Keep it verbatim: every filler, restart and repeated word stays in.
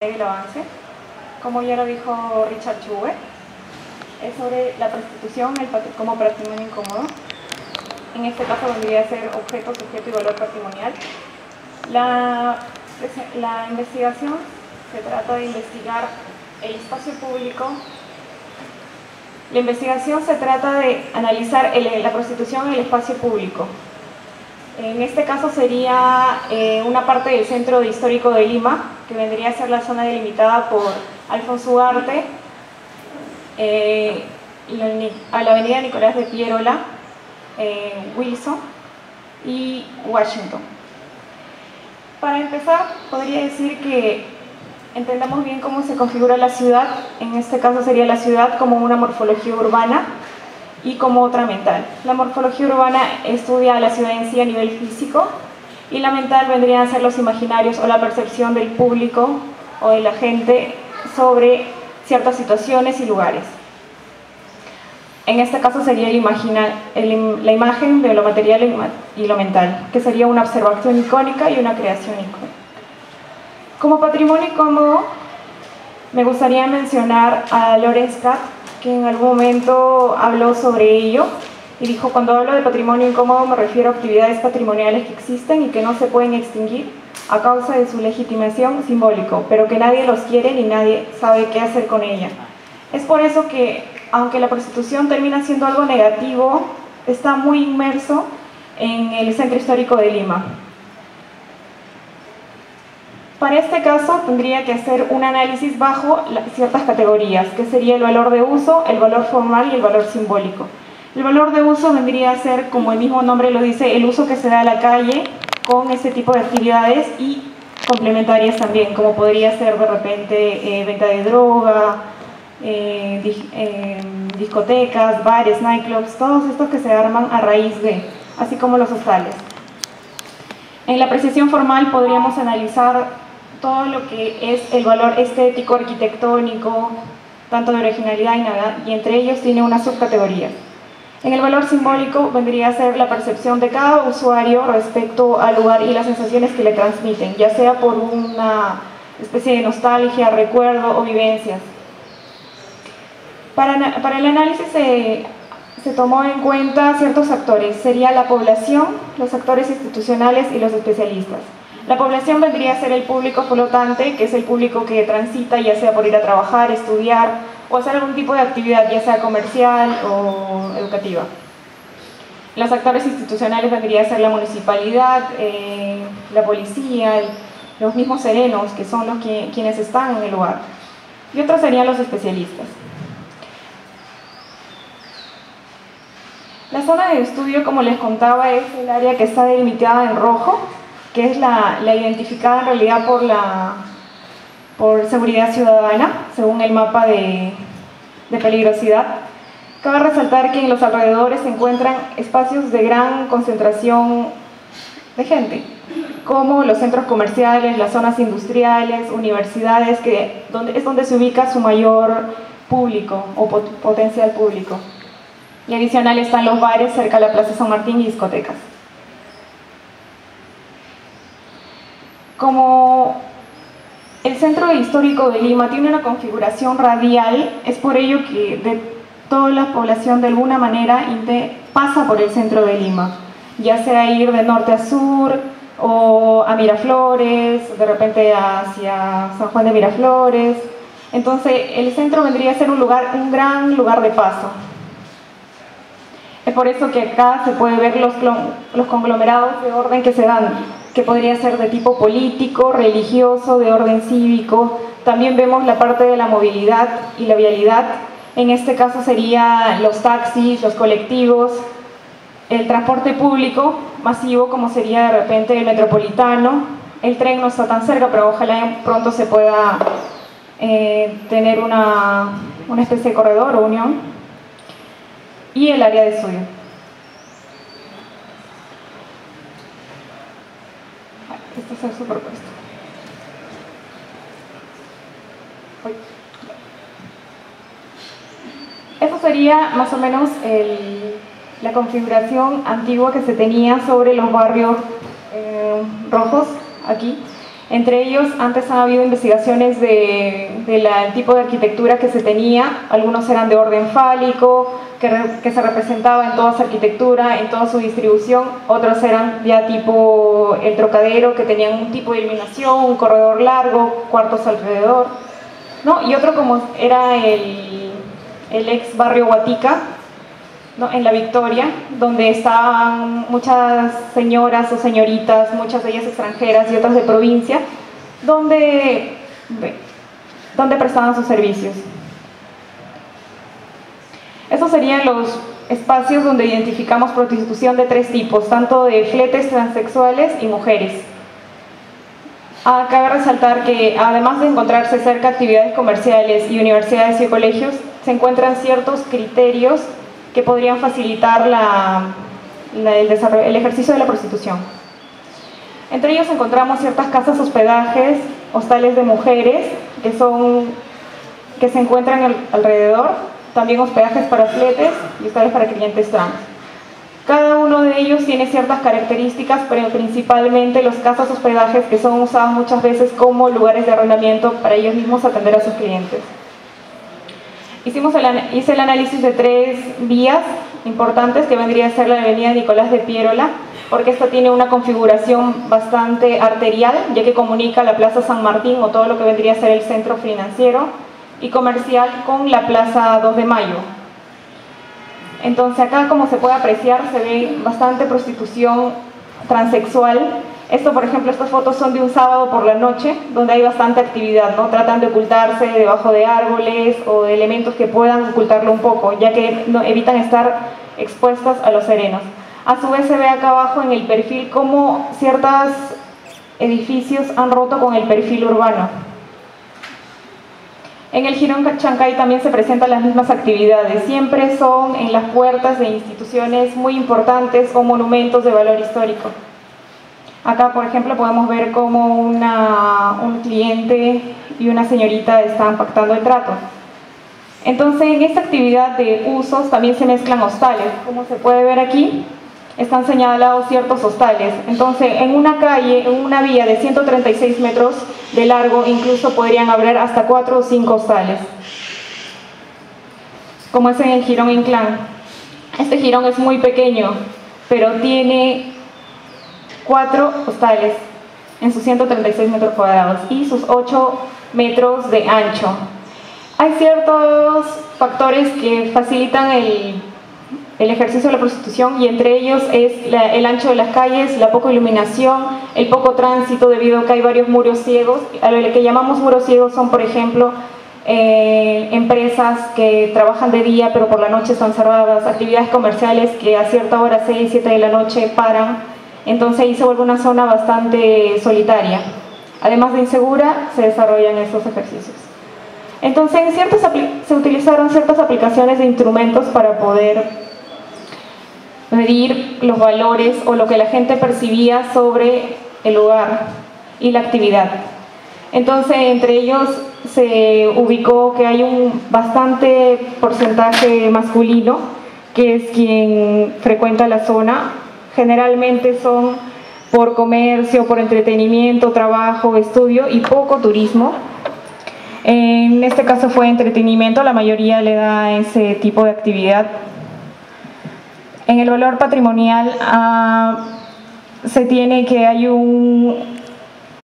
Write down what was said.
el avance, como ya lo dijo Richard Chugue, es sobre la prostitución el patri como patrimonio incómodo. En este caso vendría a ser objeto, sujeto y valor patrimonial. La, la investigación se trata de investigar el espacio público. La investigación se trata de analizar el, la prostitución en el espacio público. En este caso sería eh, una parte del centro histórico de Lima, que vendría a ser la zona delimitada por Alfonso Ugarte, eh, a la avenida Nicolás de Piérola, eh, Wilson y Washington. Para empezar, podría decir que entendamos bien cómo se configura la ciudad. En este caso sería la ciudad como una morfología urbana y como otra mental. La morfología urbana estudia a la ciudad en sí a nivel físico y la mental vendrían a ser los imaginarios o la percepción del público o de la gente sobre ciertas situaciones y lugares. En este caso sería el imagina, el, la imagen de lo material y lo mental, que sería una observación icónica y una creación icónica. Como patrimonio incómodo, me gustaría mencionar a Lorenz Katz, que en algún momento habló sobre ello y dijo: cuando hablo de patrimonio incómodo me refiero a actividades patrimoniales que existen y que no se pueden extinguir a causa de su legitimación simbólico, pero que nadie los quiere ni nadie sabe qué hacer con ella. Es por eso que, aunque la prostitución termina siendo algo negativo, está muy inmerso en el centro histórico de Lima. Para este caso tendría que hacer un análisis bajo ciertas categorías, que sería el valor de uso, el valor formal y el valor simbólico. El valor de uso vendría a ser, como el mismo nombre lo dice, el uso que se da a la calle con este tipo de actividades y complementarias también, como podría ser de repente eh, venta de droga, eh, di eh, discotecas, bares, nightclubs, todos estos que se arman a raíz de, así como los hostales. En la apreciación formal podríamos analizar todo lo que es el valor estético, arquitectónico, tanto de originalidad y nada, y entre ellos tiene una subcategoría. En el valor simbólico vendría a ser la percepción de cada usuario respecto al lugar y las sensaciones que le transmiten, ya sea por una especie de nostalgia, recuerdo o vivencias. Para, para el análisis se, se tomó en cuenta ciertos actores, sería la población, los actores institucionales y los especialistas. La población vendría a ser el público flotante, que es el público que transita ya sea por ir a trabajar, estudiar o hacer algún tipo de actividad, ya sea comercial o educativa. Los actores institucionales vendría a ser la municipalidad, eh, la policía, el, los mismos serenos, que son los que, quienes están en el lugar. Y otros serían los especialistas. La zona de estudio, como les contaba, es el área que está delimitada en rojo, que es la, la identificada en realidad por, la, por seguridad ciudadana, según el mapa de, de peligrosidad. Cabe resaltar que en los alrededores se encuentran espacios de gran concentración de gente, como los centros comerciales, las zonas industriales, universidades, que donde, es donde se ubica su mayor público o pot, potencial público. Y adicional están los bares cerca de la Plaza San Martín y discotecas. Como el centro histórico de Lima tiene una configuración radial, es por ello que de toda la población de alguna manera pasa por el centro de Lima, ya sea ir de norte a sur o a Miraflores, de repente hacia San Juan de Miraflores. Entonces el centro vendría a ser un lugar, un gran lugar de paso. Es por eso que acá se puede ver los, los conglomerados de orden que se dan, que podría ser de tipo político, religioso, de orden cívico. También vemos la parte de la movilidad y la vialidad. En este caso serían los taxis, los colectivos, el transporte público masivo, como sería de repente el metropolitano. El tren no está tan cerca, pero ojalá pronto se pueda eh, tener una, una especie de corredor o unión. Y el área de estudio. Esto es el superpuesto. Eso sería más o menos el, la configuración antigua que se tenía sobre los barrios eh, rojos aquí. Entre ellos, antes han habido investigaciones de, de la, el tipo de arquitectura que se tenía. Algunos eran de orden fálico, que, re, que se representaba en toda su arquitectura, en toda su distribución. Otros eran ya tipo el Trocadero, que tenían un tipo de iluminación, un corredor largo, cuartos alrededor, ¿no? Y otro como era el, el ex barrio Guatica, ¿no? En la Victoria, donde estaban muchas señoras o señoritas, muchas de ellas extranjeras y otras de provincia, donde, donde prestaban sus servicios. Esos serían los espacios donde identificamos prostitución de tres tipos, tanto de fletes transexuales y mujeres. Ah, cabe resaltar que además de encontrarse cerca actividades comerciales y universidades y colegios, se encuentran ciertos criterios que podrían facilitar la, la, el, desarrollo, el ejercicio de la prostitución. Entre ellos encontramos ciertas casas hospedajes, hostales de mujeres, que, son, que se encuentran al, alrededor, también hospedajes para fletes y hostales para clientes trans. Cada uno de ellos tiene ciertas características, pero principalmente los casas hospedajes que son usados muchas veces como lugares de arrendamiento para ellos mismos atender a sus clientes. Hicimos el, hice el análisis de tres vías importantes, que vendría a ser la avenida Nicolás de Piérola, porque esta tiene una configuración bastante arterial, ya que comunica la Plaza San Martín o todo lo que vendría a ser el centro financiero y comercial con la Plaza dos de Mayo. Entonces acá, como se puede apreciar, se ve bastante prostitución transexual. Esto, por ejemplo, estas fotos son de un sábado por la noche, donde hay bastante actividad, ¿no? Tratan de ocultarse debajo de árboles o de elementos que puedan ocultarlo un poco, ya que no, evitan estar expuestas a los serenos. A su vez se ve acá abajo en el perfil cómo ciertos edificios han roto con el perfil urbano. En el Jirón Chancay también se presentan las mismas actividades, siempre son en las puertas de instituciones muy importantes o monumentos de valor histórico. Acá, por ejemplo, podemos ver cómo una, un cliente y una señorita están pactando el trato. Entonces, en esta actividad de usos también se mezclan hostales. Como se puede ver aquí, están señalados ciertos hostales. Entonces, en una calle, en una vía de ciento treinta y seis metros de largo, incluso podrían haber hasta cuatro o cinco hostales, como es en el Jirón Inclán. Este jirón es muy pequeño, pero tiene cuatro hostales en sus ciento treinta y seis metros cuadrados y sus ocho metros de ancho. Hay ciertos factores que facilitan el, el ejercicio de la prostitución, y entre ellos es la, el ancho de las calles, la poca iluminación, el poco tránsito, debido a que hay varios muros ciegos. A lo que llamamos muros ciegos son, por ejemplo, eh, empresas que trabajan de día pero por la noche están cerradas, actividades comerciales que a cierta hora, seis, siete de la noche, paran. Entonces ahí se vuelve una zona bastante solitaria. Además de insegura, se desarrollan estos ejercicios. Entonces en ciertas se utilizaron ciertas aplicaciones de instrumentos para poder medir los valores o lo que la gente percibía sobre el lugar y la actividad. Entonces entre ellos se ubicó que hay un bastante porcentaje masculino, que es quien frecuenta la zona. Generalmente son por comercio, por entretenimiento, trabajo, estudio y poco turismo. En este caso fue entretenimiento, la mayoría le da ese tipo de actividad. En el valor patrimonial uh, se tiene que hay un,